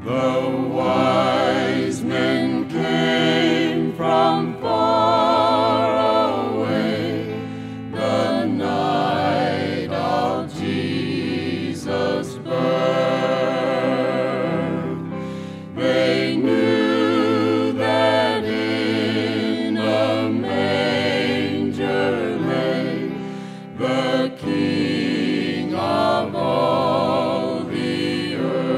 The wise men came from far away, the night of Jesus' birth. They knew that in a manger lay the King of all the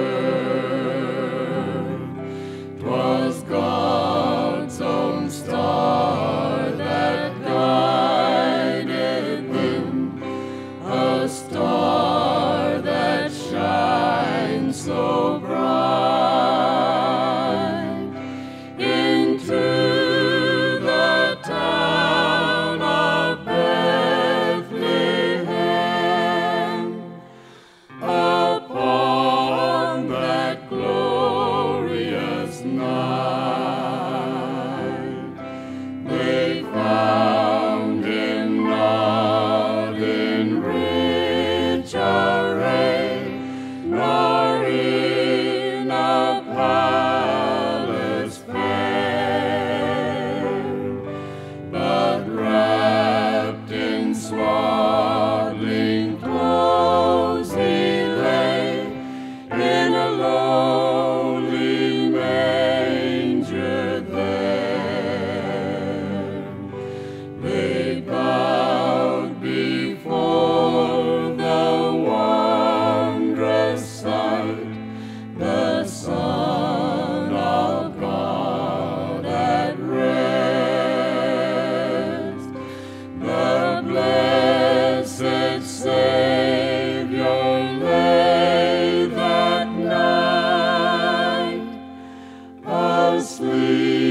earth. 'Twas God's own star that guided them, a star that shines so bright into the town of Bethlehem. Upon that glorious night, they found him not in rich array, nor in a palace fair, but wrapped in swaddling clothes he lay, in a lowly manger there. They bowed before the wondrous sight, the Son of God at rest, the blessed Savior lay that night asleep.